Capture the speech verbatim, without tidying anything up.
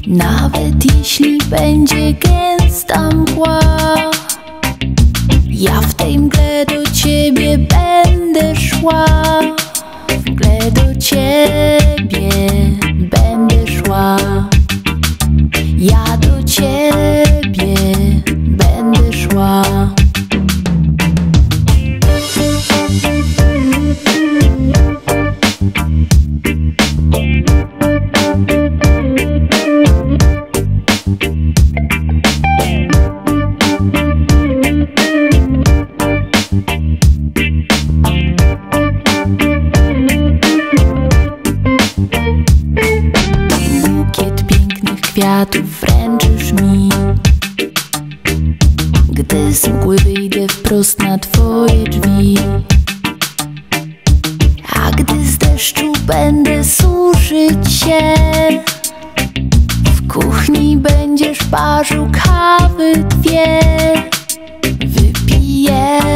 Nawet jeśli będzie gęsta mgła, ja w tej mgle do ciebie będę szła. W mgle do ciebie będę szła. Ja do ciebie będę szła. Bukiet pięknych kwiatów wręczysz mi, gdy z mgły wyjdę wprost na twoje drzwi. A gdy z deszczu będę suszyć się, w kuchni będziesz parzył kawy dwie. Wypijemy